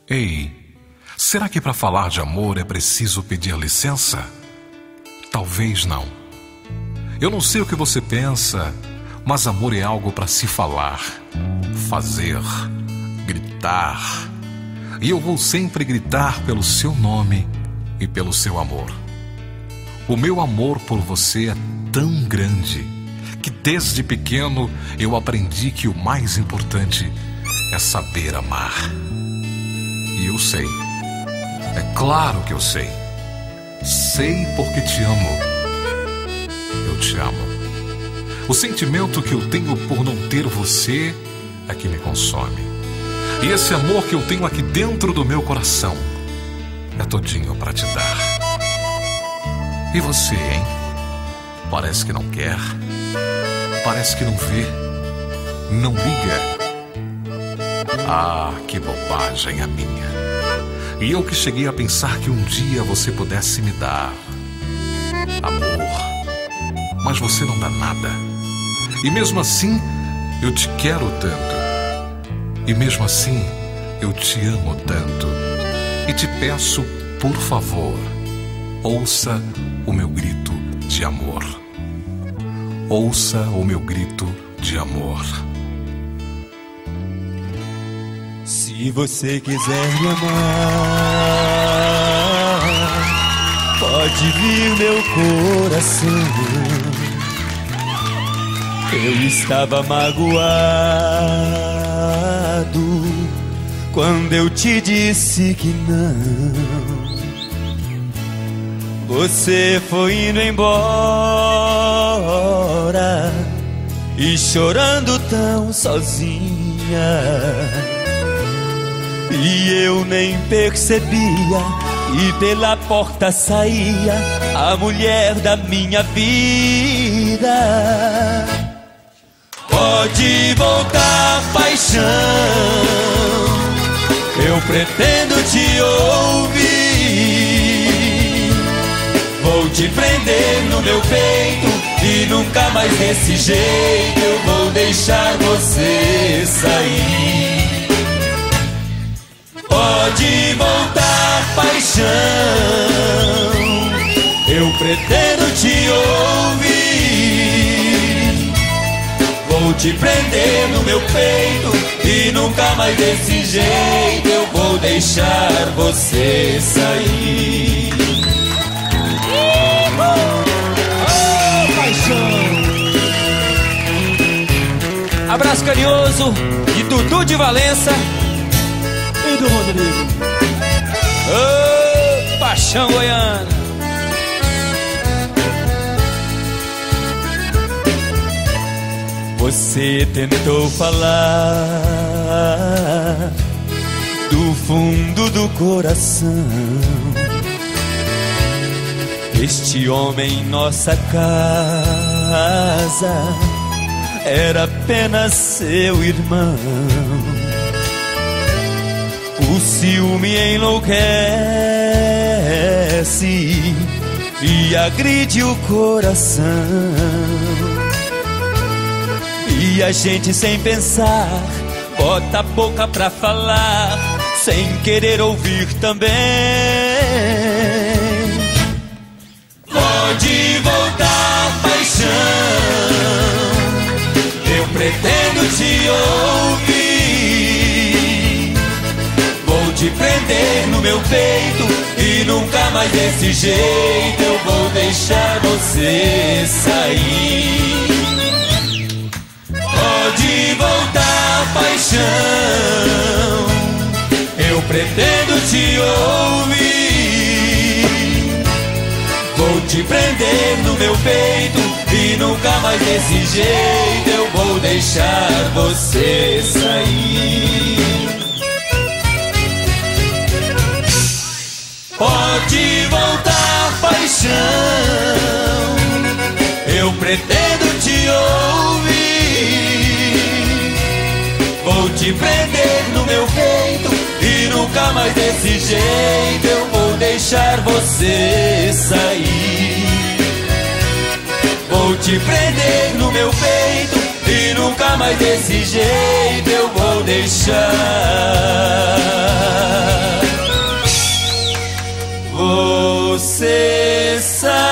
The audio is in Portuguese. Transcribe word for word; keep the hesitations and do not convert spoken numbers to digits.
Ei, será que para falar de amor é preciso pedir licença? Talvez não. Eu não sei o que você pensa, mas amor é algo para se falar, fazer, gritar. E eu vou sempre gritar pelo seu nome e pelo seu amor. O meu amor por você é tão grande que desde pequeno eu aprendi que o mais importante é saber amar. E eu sei. É claro que eu sei. Sei porque te amo. Eu te amo. O sentimento que eu tenho por não ter você é que me consome. E esse amor que eu tenho aqui dentro do meu coração é todinho para te dar. E você, hein? Parece que não quer. Parece que não vê. Não liga. Ah, que bobagem a minha. E eu que cheguei a pensar que um dia você pudesse me dar amor. Mas você não dá nada. E mesmo assim, eu te quero tanto. E mesmo assim, eu te amo tanto. E te peço, por favor, ouça o meu grito de amor. Ouça o meu grito de amor. Se você quiser me amar, pode vir meu coração. Eu estava magoado quando eu te disse que não. Você foi indo embora e chorando tão sozinha. E eu nem percebia, e pela porta saía a mulher da minha vida. Pode voltar, paixão, eu pretendo te ouvir. Vou te prender no meu peito e nunca mais desse jeito eu vou deixar você sair. Pode voltar, paixão, eu pretendo te ouvir. Vou te prender no meu peito e nunca mais desse jeito eu vou deixar você sair. Oh, paixão! Abraço carinhoso de Dudu de Valença e do Rodrigo. Ô, paixão goiana. Você tentou falar do fundo do coração. Este homem em nossa casa era apenas seu irmão. O ciúme enlouquece e agride o coração. E a gente sem pensar bota a boca pra falar, sem querer ouvir também. Pode voltar, paixão, eu pretendo te ouvir. Vou te prender no meu peito e nunca mais desse jeito eu vou deixar você sair. Pode voltar, paixão, eu pretendo te ouvir. Vou te prender no meu peito e nunca mais desse jeito eu vou deixar você sair. Pode voltar, paixão, eu pretendo te ouvir. Vou te prender no meu peito e nunca mais desse jeito eu vou deixar você sair. Vou te prender no meu peito e nunca mais desse jeito eu vou deixar você sair.